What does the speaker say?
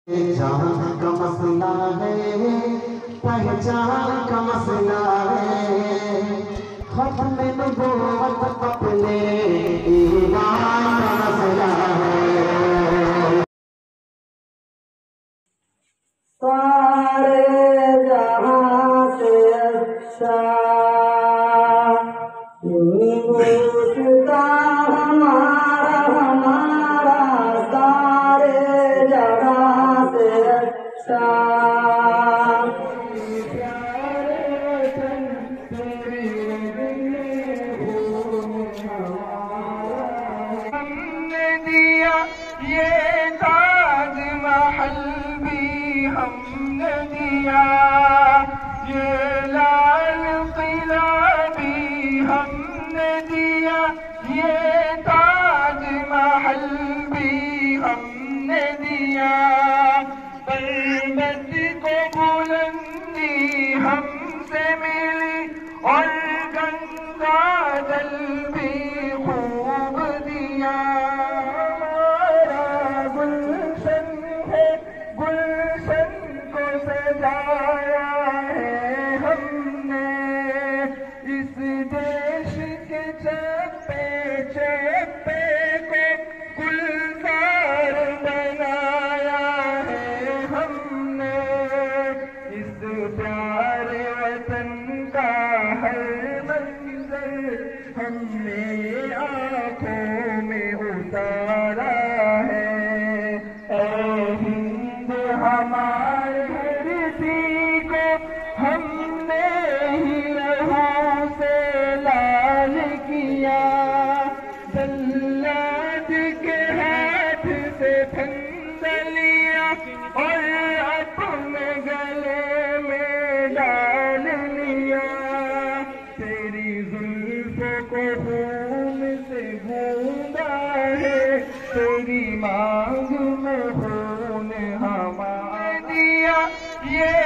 جان کا مسئلہ ہے، پہچان کا مسئلہ ہے، ختم نبوت اپنے ایمان کا مسئلہ ہے۔ سارے جہاں سے اچھا پوچھتا ہمارا سارے جہاں سے اچھا ہم نے دیا یہ تاج محل بھی ہم نے دیا، یہ لال قلعہ بھی ہم نے دیا، یہ تاج محل بھی ہم نے دیا، پربت کو بلندی ہم سے ملی اور گنگا جل بھی خوب دیا، ہمارا گلشن ہے، گلشن کو سجایا ہے ہم نے، اس دیش کے چپے چپے کو گلزار بنایا ہے ہم نے، اس پیارے وطن کا ہر منظر ہم نے آنکھوں میں اتارا ہے، اے ہند ہماری دھرتی کو ہم نے ہی لہو سے لال کیا، جلاد کے ہاتھ سے پھندا لیا اور اپنے گلے میں ڈال لیا، تیری زلفوں کو خون سے گوندا ہے، تیری مانگ میں خون ہمارا دیا، یہ